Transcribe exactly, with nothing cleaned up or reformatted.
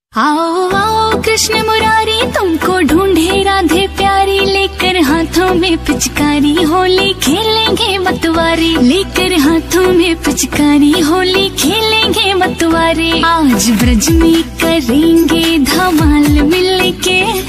आओ आओ कृष्ण मुरारी तुमको ढूंढे राधे प्यारी, लेकर हाथों में पिचकारी होली खेलेंगे मतवारी, लेकर हाथों में पिचकारी होली खेलेंगे मतवारी। आज ब्रज में करेंगे धमाल मिलके,